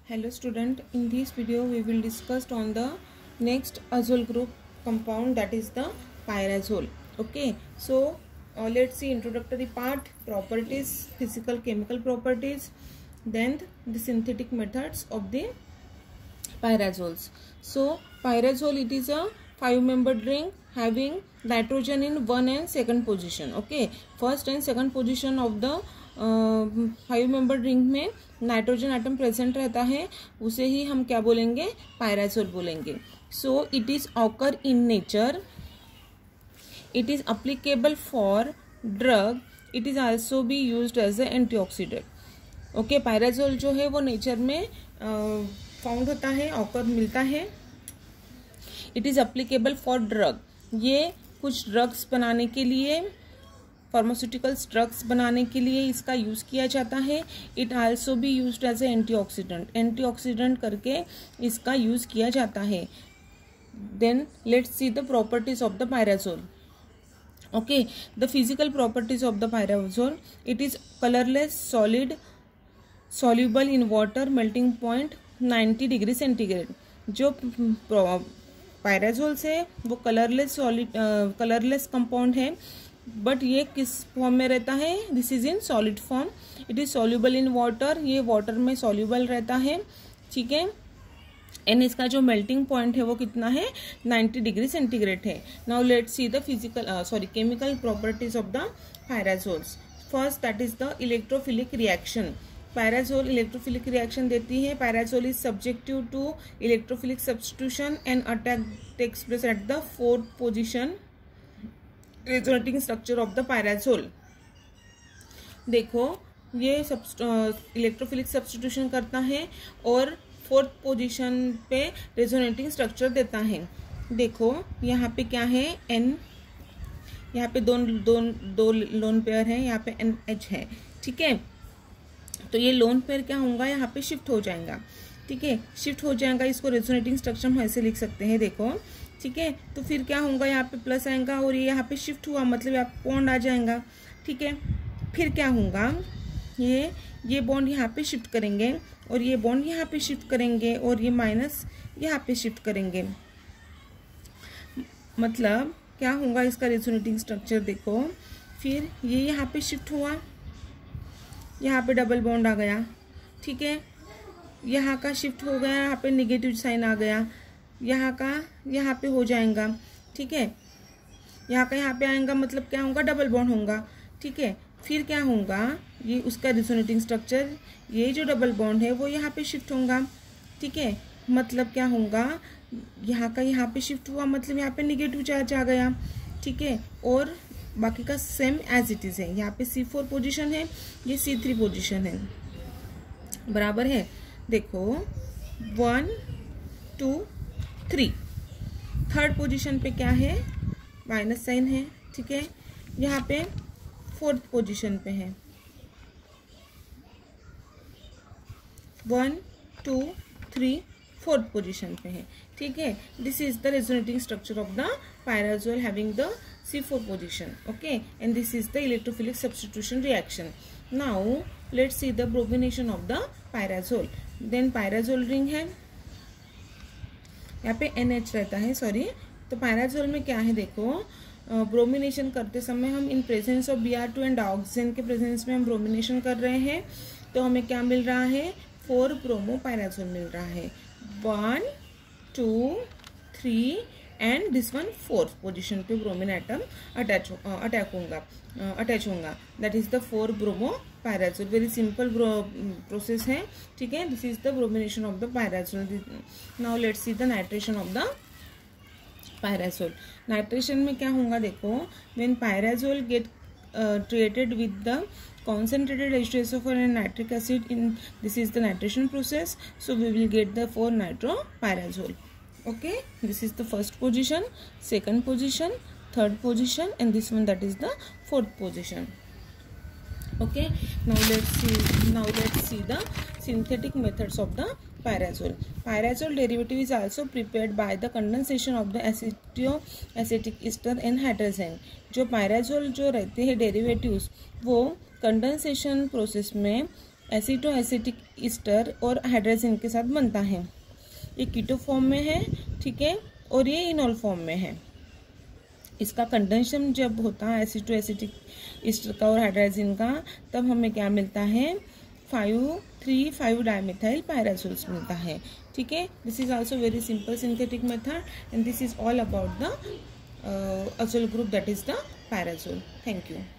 Hello student, in this video we will discuss on the next azole group compound, that is the pyrazole. Okay, so let's see introductory part, properties, physical chemical properties, then the synthetic methods of the pyrazoles. So pyrazole, it is a 5-membered ring having nitrogen in 1 and 2nd position. Okay, first and second position of the 5-membered ring में nitrogen atom present रहता है, उसे ही हम क्या बोलेंगे, pyrazole बोलेंगे. So it is occur in nature, it is applicable for drug, it is also be used as a antioxidant. Okay, pyrazole जो है वो नेचर में फाउंड होता है, ऑकर मिलता है. It is applicable for drug, ये कुछ ड्रग्स बनाने के लिए, फार्मास्यूटिकल्स ड्रग्स बनाने के लिए इसका यूज किया जाता है. It also be used as a antioxidant, antioxidant करके इसका यूज किया जाता है. Then let's see the properties of the pyrazole. Okay, the physical properties of the pyrazole, it is colourless solid, soluble in water, melting point 90 degree centigrade. जो pyrazole से वो colourless solid, colourless compound है, but ये किस form में रहता है, this is in solid form. It is soluble in water, ये वाटर में सॉल्युबल रहता है. ठीक है, एंड इसका जो मेल्टिंग पॉइंट है वो कितना है, 90 डिग्री सेंटीग्रेड है. Now let's see the chemical properties of the pyrazoles. First, that is the electrophilic reaction. Pyrazole electrophilic reaction देती है. Pyrazole is subjective to electrophilic substitution and attack takes place at the 4th position resonating structure of the pyrazole. देखो, ये electrophilic substitution करता है और 4th position पे resonating structure देता है. देखो यहाँ पे क्या है, N, यहाँ पे दो लोन पेयर है, यहाँ पे NH है. ठीक है, तो ये लोन पेयर क्या होगा, यहाँ पे शिफ्ट हो जाएगा. ठीक है, शिफ्ट हो जाएगा, इसको रेजोनेटिंग स्ट्रक्चर हम ऐसे लिख सकते हैं. देखो, ठीक है, तो फिर क्या होगा, यहाँ पे प्लस आएगा और ये यहाँ पे शिफ्ट हुआ, मतलब यहाँ पे बॉन्ड आ जाएगा. ठीक है, फिर क्या होगा, ये बॉन्ड यहाँ पे शिफ्ट करेंगे और ये बॉन्ड यहाँ पे शिफ्ट करेंगे और ये माइनस यहाँ पे शिफ्ट करेंगे. मतलब क्या होगा इसका रेजोनेटिंग स्ट्रक्चर. देखो, फिर ये यहाँ पे शिफ्ट हुआ, यहाँ पे डबल बॉन्ड आ गया. ठीक है, यहाँ का शिफ्ट हो गया, यहाँ पे निगेटिव साइन आ गया, यहाँ का यहाँ पे हो जाएगा. ठीक है, यहाँ का यहाँ पे आएगा, मतलब क्या होगा, डबल बॉन्ड होगा. ठीक है, फिर क्या होगा, ये उसका रिजोनेटिंग स्ट्रक्चर, ये जो डबल बॉन्ड है वो यहाँ पे शिफ्ट होगा. ठीक है, मतलब क्या होगा, यहाँ का यहाँ पे शिफ्ट हुआ, मतलब यहाँ पे निगेटिव चार्ज आ गया. ठीक है, और बाकी का सेम एज इट इज है. यहाँ पे C4 पोजीशन है, ये C3 पोजीशन है, बराबर है. देखो 1 2 3, 3rd पोजीशन पे क्या है, माइनस साइन है. ठीक है, यहाँ पे 4th पोजीशन पे है, 1 2 3 4th पोजीशन पे है. ठीक है, this is the resonating structure of the pyrazole having the C4 position. Okay, and this is the electrophilic substitution reaction. Now let's see the bromination of the pyrazole. Then pyrazole ring है, यहाँ पे NH रहता है, sorry. तो pyrazole में क्या है, देखो, ब्रोमिनेशन करते समय हम in presence of Br2 and oxygen के प्रेजेंस में हम ब्रोमिनेशन कर रहे हैं, तो हमें क्या मिल रहा है, 4 ब्रोमो पायराजोल मिल रहा है. 1 2 3 and this one 4th position पे ब्रोमीन एटम अटैच होगा. That is the 4 bromo pyrazole. Very simple process है. ठीक है, this is the bromination of the pyrazole. Now let's see the nitration of the pyrazole. Nitration में क्या होगा, देखो, when pyrazole get treated with the concentrated H2SO4 and nitric acid, in this is the nitration process, so we will get the 4-nitropyrazole. Okay, this is the 1st position, 2nd position, 3rd position, and this one, that is the 4th position. Okay, now let's see the synthetic methods of the pyrazole. Pyrazole derivative is also prepared by the condensation of the acetoacetic ester and hydrazine. जो pyrazole जो रहते हैं derivatives, वो condensation process में acetoacetic ester और hydrogen के साथ बनता है। ये कीटो फॉर्म में है, ठीक है, और ये इनॉल फॉर्म में है। इसका कंडेंसेशन जब होता है एसिटो एसिटिक ईस्टर का और हाइड्रोजन का, तब हमें क्या मिलता है, 5,3,5 डाइमिथाइल पायराजोल्स मिलता है, ठीक है। This is also very simple synthetic method and this is all about the azole group, that is the pyrazole. Thank you.